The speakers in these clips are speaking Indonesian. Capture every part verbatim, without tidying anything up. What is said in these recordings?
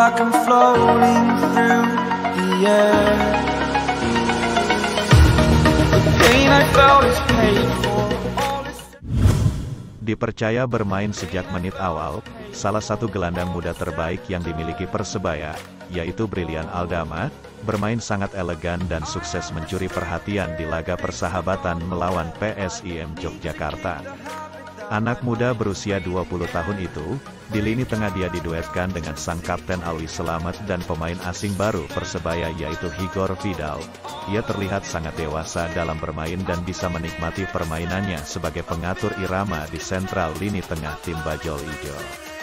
like I'm floating through the air. The pain I felt is paid for. Dipercaya bermain sejak menit awal, salah satu gelandang muda terbaik yang dimiliki Persebaya, yaitu Brilliant Aldama, bermain sangat elegan dan sukses mencuri perhatian di laga persahabatan melawan P S I M Yogyakarta. Anak muda berusia dua puluh tahun itu, di lini tengah dia diduetkan dengan sang kapten Alwi Selamat dan pemain asing baru Persebaya yaitu Igor Vidal. Ia terlihat sangat dewasa dalam bermain dan bisa menikmati permainannya sebagai pengatur irama di sentral lini tengah tim Bajul Ijo.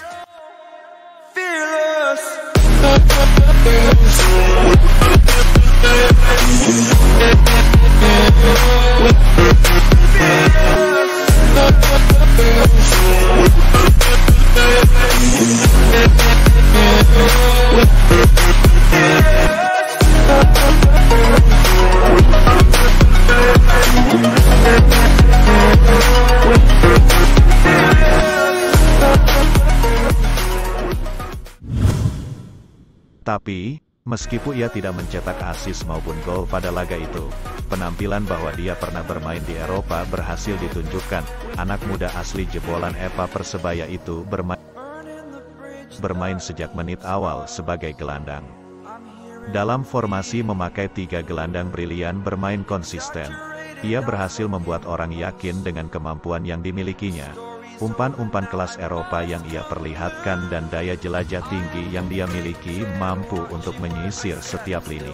Tapi, meskipun ia tidak mencetak assist maupun gol pada laga itu, penampilan bahwa dia pernah bermain di Eropa berhasil ditunjukkan. Anak muda asli jebolan E P A Persebaya itu bermain, bermain sejak menit awal sebagai gelandang. Dalam formasi memakai tiga gelandang, Brilliant bermain konsisten. Ia berhasil membuat orang yakin dengan kemampuan yang dimilikinya. Umpan-umpan kelas Eropa yang ia perlihatkan dan daya jelajah tinggi yang dia miliki mampu untuk menyisir setiap lini.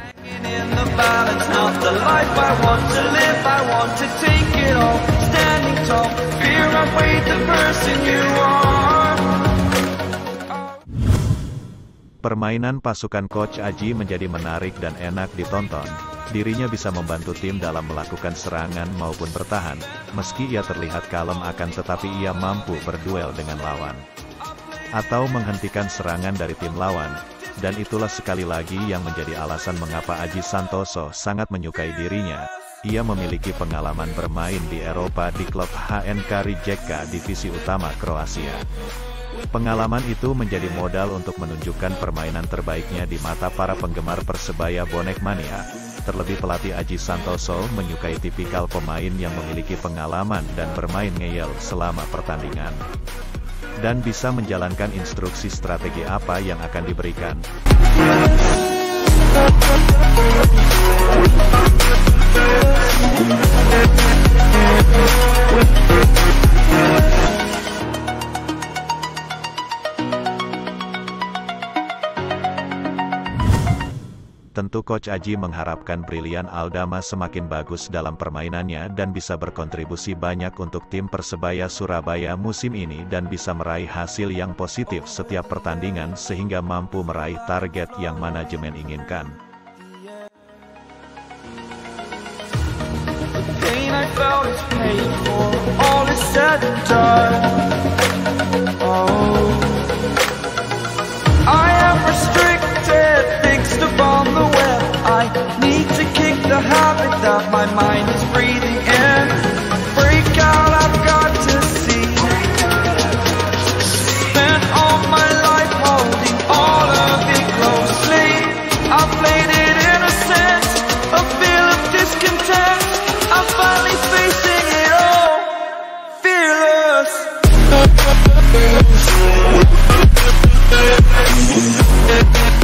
Permainan pasukan Coach Aji menjadi menarik dan enak ditonton. Dirinya bisa membantu tim dalam melakukan serangan maupun bertahan, meski ia terlihat kalem akan tetapi ia mampu berduel dengan lawan. Atau menghentikan serangan dari tim lawan, dan itulah sekali lagi yang menjadi alasan mengapa Aji Santoso sangat menyukai dirinya. Ia memiliki pengalaman bermain di Eropa di klub H N K Rijeka Divisi Utama Kroasia. Pengalaman itu menjadi modal untuk menunjukkan permainan terbaiknya di mata para penggemar Persebaya bonek mania. Terlebih pelatih Aji Santoso menyukai tipikal pemain yang memiliki pengalaman dan bermain ngeyel selama pertandingan. Dan bisa menjalankan instruksi strategi apa yang akan diberikan. Tentu Coach Aji mengharapkan Brilliant Aldama semakin bagus dalam permainannya dan bisa berkontribusi banyak untuk tim Persebaya Surabaya musim ini dan bisa meraih hasil yang positif setiap pertandingan sehingga mampu meraih target yang manajemen inginkan. The habit that my mind is breathing in. Break out, I've got to see. Spent all my life holding all of it closely. I played it innocent, a feel of discontent. I'm finally facing it all, fearless.